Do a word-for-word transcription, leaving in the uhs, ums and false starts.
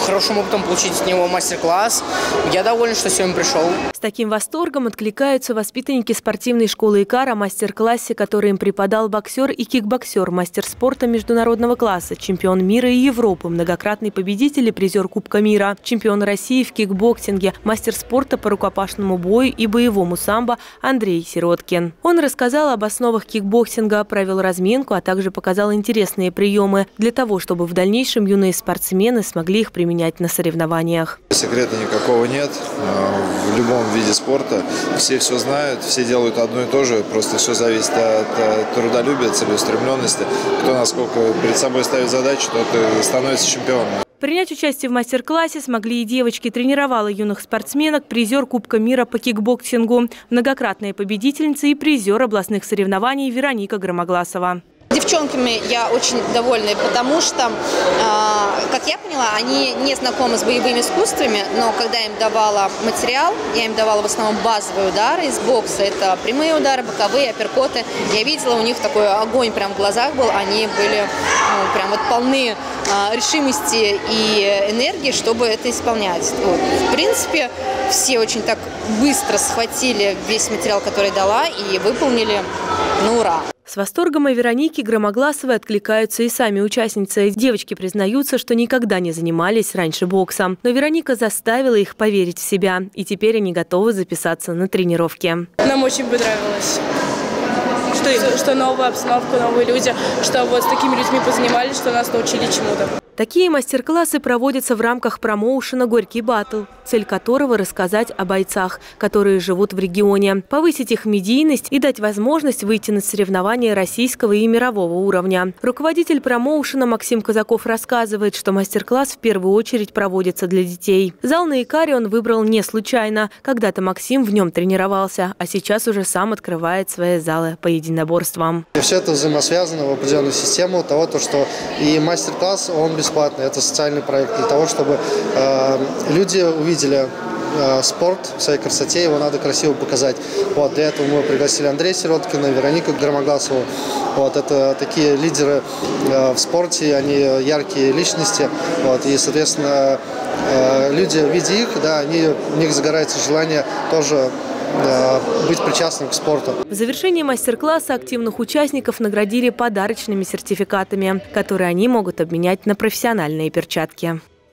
хорошим опытом получить от него мастер-класс. Я доволен, что сегодня пришел. С таким восторгом откликаются воспитанники спортивной школы ИКАР о мастер-классе, который им преподал боксер и кикбоксер, мастер спорта международного класса, чемпион мира и Европы, многократный победитель и призер Кубка мира, чемпион России в кикбоксинге, мастер спорта по рукопашному бою и боевому самбо Андрей Сироткин. Он рассказал об основах кикбоксинга, провел разминку, а также показал интересные приемы для того, чтобы в дальнейшем юные спортсмены смогли их применять на соревнованиях. Секрета никакого нет. В любом виде спорта все все знают, все делают одно и то же. Просто все зависит от трудолюбия, целеустремленности. Кто насколько перед собой ставит задачу, тот и становится чемпионом. Принять участие в мастер-классе смогли и девочки. Тренировала юных спортсменок призер Кубка мира по кикбоксингу, многократная победительница и призер областных соревнований Вероника Громогласова. Девчонками я очень довольна, потому что, э, как я поняла, они не знакомы с боевыми искусствами, но когда я им давала материал, я им давала в основном базовые удары из бокса. Это прямые удары, боковые, апперкоты. Я видела, у них такой огонь прям в глазах был, они были ну, прям вот полны э, решимости и энергии, чтобы это исполнять. Вот. В принципе, все очень так быстро схватили весь материал, который я дала, и выполнили на ура. С восторгом о Веронике Громогласовой откликаются и сами участницы. Девочки признаются, что никогда не занимались раньше боксом. Но Вероника заставила их поверить в себя. И теперь они готовы записаться на тренировки. Нам очень понравилось. Что, что, что новая обстановка, новые люди, что вот с такими людьми позанимались, что нас научили чему-то. Такие мастер-классы проводятся в рамках промоушена «Горький баттл», цель которого – рассказать о бойцах, которые живут в регионе, повысить их медийность и дать возможность выйти на соревнования российского и мирового уровня. Руководитель промоушена Максим Казаков рассказывает, что мастер-класс в первую очередь проводится для детей. Зал на ИКАРе он выбрал не случайно. Когда-то Максим в нем тренировался, а сейчас уже сам открывает свои залы по единоборствам. Все это взаимосвязано в определенную систему того, что и мастер-класс, он бесплатный. Это социальный проект для того, чтобы э, люди увидели э, спорт в своей красоте, его надо красиво показать. Вот, для этого мы пригласили Андрея Сироткина, Веронику Громогласову. Вот, это такие лидеры э, в спорте, они яркие личности. Вот, и, соответственно, э, люди, видя их, да, они, у них загорается желание тоже быть причастным к спорту. В завершении мастер-класса активных участников наградили подарочными сертификатами, которые они могут обменять на профессиональные перчатки.